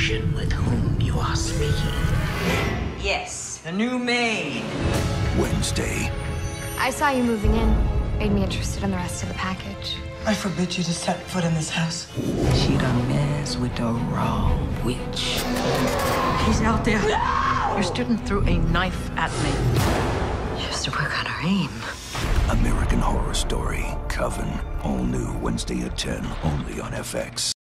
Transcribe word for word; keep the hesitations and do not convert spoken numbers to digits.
magician with whom you are speaking? Yes, the new maid. Wednesday. I saw you moving in. Made me interested in the rest of the package. I forbid you to set foot in this house. She done mess with the wrong witch. He's out there. Your student threw a knife at me. She has to work on her aim. American Horror Story. Coven. All new Wednesday at ten, only on F X.